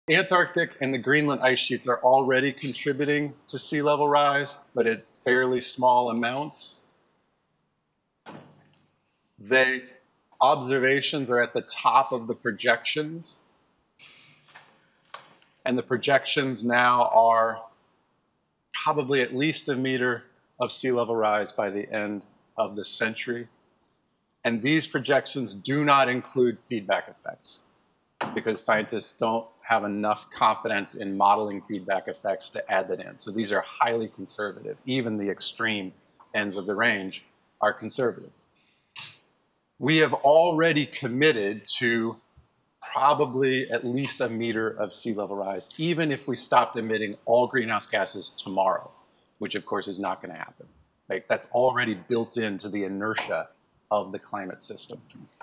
Antarctic and the Greenland ice sheets are already contributing to sea level rise, but at fairly small amounts. Observations are at the top of the projections, and the projections now are probably at least a meter of sea level rise by the end of the century. And these projections do not include feedback effects because scientists don't have enough confidence in modeling feedback effects to add that in. So these are highly conservative. Even the extreme ends of the range are conservative. We have already committed to probably at least a meter of sea level rise, even if we stopped emitting all greenhouse gases tomorrow, which of course is not going to happen. Like, that's already built into the inertia of the climate system.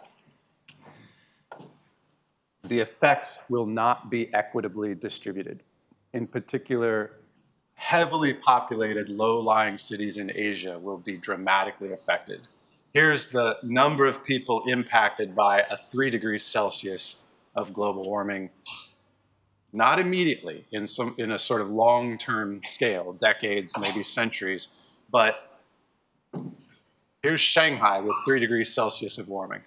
The effects will not be equitably distributed. In particular, heavily populated, low-lying cities in Asia will be dramatically affected. Here's the number of people impacted by a 3 degrees Celsius of global warming, not immediately, in a sort of long-term scale, decades, maybe centuries, but here's Shanghai with 3 degrees Celsius of warming.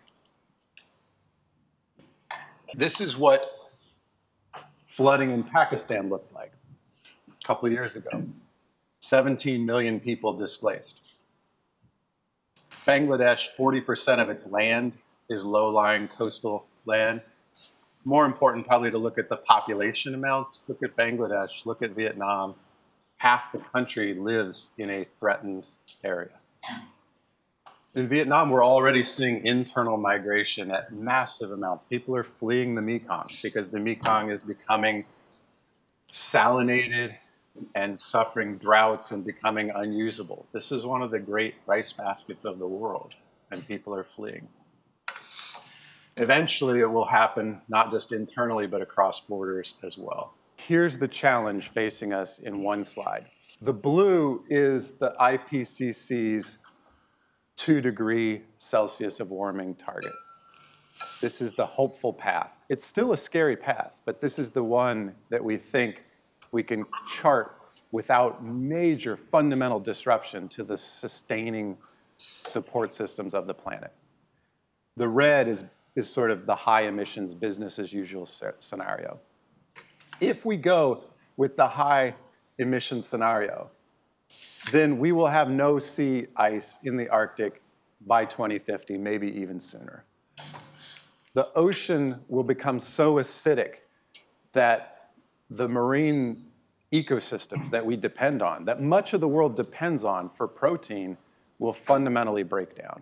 This is what flooding in Pakistan looked like a couple of years ago. 17 million people displaced. Bangladesh, 40% of its land is low-lying coastal land. More important probably to look at the population amounts. Look at Bangladesh, look at Vietnam. Half the country lives in a threatened area. In Vietnam, we're already seeing internal migration at massive amounts. People are fleeing the Mekong because the Mekong is becoming salinated and suffering droughts and becoming unusable. This is one of the great rice baskets of the world, and people are fleeing. Eventually, it will happen not just internally, but across borders as well. Here's the challenge facing us in one slide. The blue is the IPCC's 2 degree Celsius of warming target. This is the hopeful path. It's still a scary path, but this is the one that we think we can chart without major fundamental disruption to the sustaining support systems of the planet. The red is sort of the high emissions business as usual scenario. If we go with the high emission scenario, then we will have no sea ice in the Arctic by 2050, maybe even sooner. The ocean will become so acidic that the marine ecosystems that we depend on, that much of the world depends on for protein, will fundamentally break down.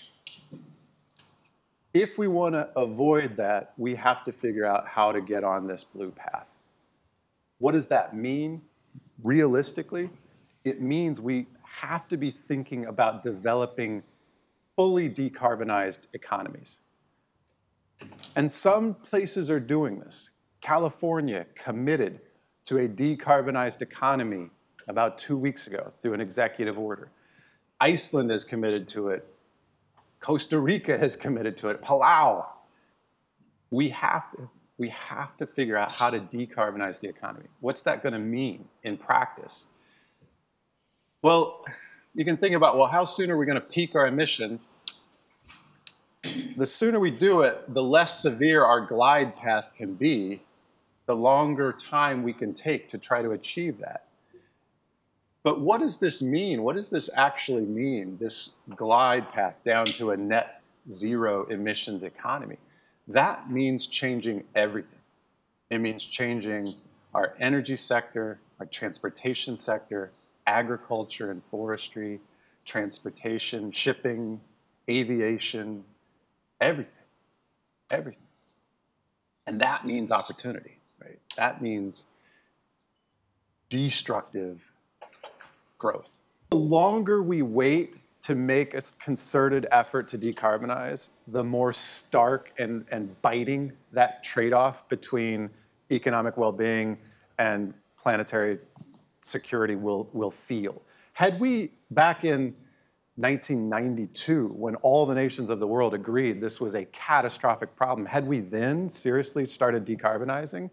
If we want to avoid that, we have to figure out how to get on this blue path. What does that mean? Realistically, it means we have to be thinking about developing fully decarbonized economies. And some places are doing this. California committed to a decarbonized economy about 2 weeks ago through an executive order. Iceland is committed to it. Costa Rica has committed to it. Palau. We have to figure out how to decarbonize the economy. What's that going to mean in practice? Well, you can think about, well, how soon are we going to peak our emissions? The sooner we do it, the less severe our glide path can be, the longer time we can take to try to achieve that. But what does this mean? What does this actually mean, this glide path down to a net zero emissions economy? That means changing everything. It means changing our energy sector, our transportation sector, agriculture and forestry, transportation, shipping, aviation, everything, everything. And that means opportunity, right? That means destructive growth. The longer we wait to make a concerted effort to decarbonize, the more stark and biting that trade-off between economic well-being and planetary security will feel. Had we, back in 1992, when all the nations of the world agreed this was a catastrophic problem, had we then seriously started decarbonizing,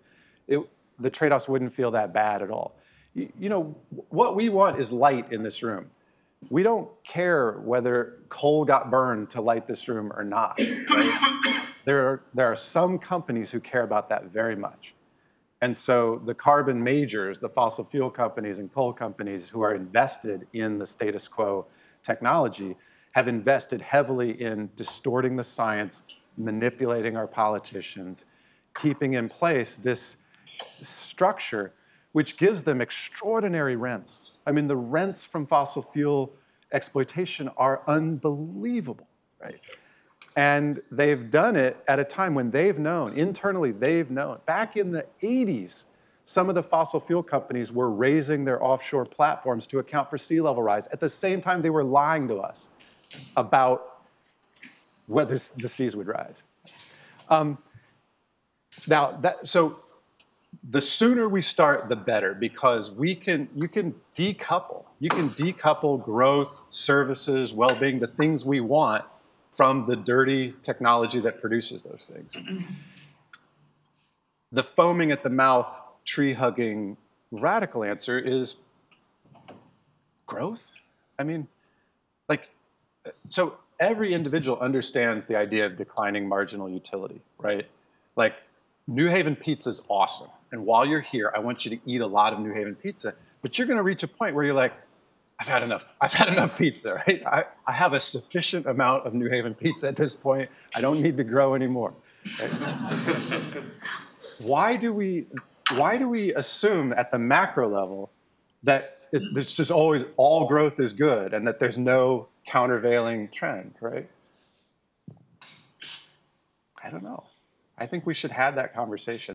the trade-offs wouldn't feel that bad at all. You know, what we want is light in this room. We don't care whether coal got burned to light this room or not. Right? There are some companies who care about that very much. And so the carbon majors, the fossil fuel companies and coal companies who are invested in the status quo technology have invested heavily in distorting the science, manipulating our politicians, keeping in place this structure which gives them extraordinary rents. I mean, the rents from fossil fuel exploitation are unbelievable, right? And they've done it at a time when they've known, internally they've known. Back in the 80s, some of the fossil fuel companies were raising their offshore platforms to account for sea level rise. At the same time, they were lying to us about whether the seas would rise. So the sooner we start, the better, because you can decouple. You can decouple growth, services, well-being, the things we want from the dirty technology that produces those things. The foaming at the mouth, tree-hugging radical answer is growth. I mean, like, so every individual understands the idea of declining marginal utility, right? Like, New Haven pizza is awesome. And while you're here, I want you to eat a lot of New Haven pizza, but you're gonna reach a point where you're like, I've had enough pizza, right? I have a sufficient amount of New Haven pizza at this point. I don't need to grow anymore. Right? Why do we assume at the macro level that it's just always all growth is good and that there's no countervailing trend, right? I don't know. I think we should have that conversation.